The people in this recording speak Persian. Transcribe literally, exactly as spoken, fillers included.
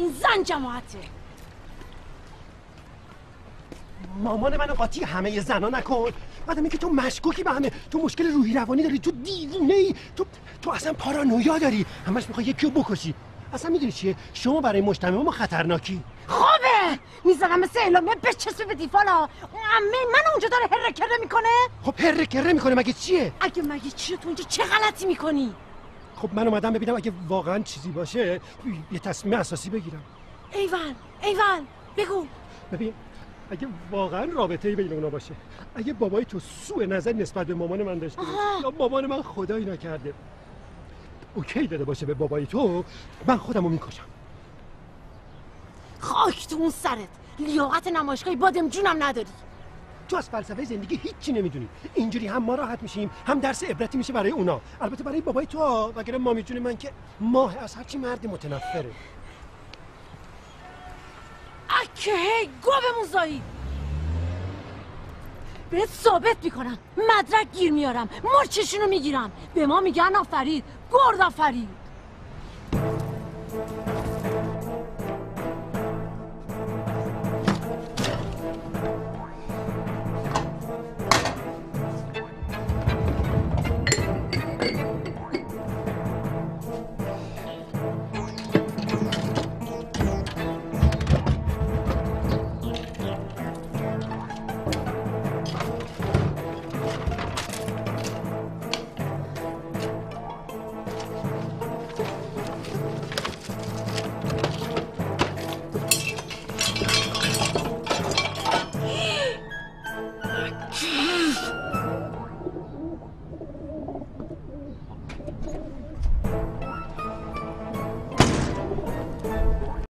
این زن جماعته. مامان منو قاطی همه زنا نکن. بعدم اینکه تو مشکوکی به همه، تو مشکل روحی روانی داری، تو دیوونه ای، تو تو اصلا پارانویا داری، همش میخوای یکی رو بکشی. اصلا میدونی چیه؟ شما برای مجتمع ما خطرناکی. خوبه میذارم مثل اعلامیه بچسبه به دیفالا. اون عمه من اونجا داره هره کره میکنه. خب هره کره میکنه مگه چیه؟ اگه مگه چیه تو اونجا چه غلطی میکنی؟ خب من اومدم ببینم اگه واقعا چیزی باشه یه تصمیم اساسی بگیرم. ایول ایول بگو. ببین اگه واقعا رابطه‌ای بین اونا باشه، اگه بابای تو سوء نظر نسبت به مامان من داشته باشه یا مامان من خدایی نکرده اوکی داده باشه به بابای تو، من خودمو میکشم. خاک تو اون سرت، لیاقت نمایشگاهی بادم جونم نداری. تو از فلسفه زندگی هیچی نمیدونی. اینجوری هم ما راحت میشیم هم درس عبرتی میشه برای اونا. البته برای بابای تو، وگرنه مامی جون من که ماه از هرچی مرد متنفره. اکه هی گوه موزایی بهت ثابت میکنم، مدرک گیر میارم، مرچشونو میگیرم، به ما میگن آفرید گرد آفرید.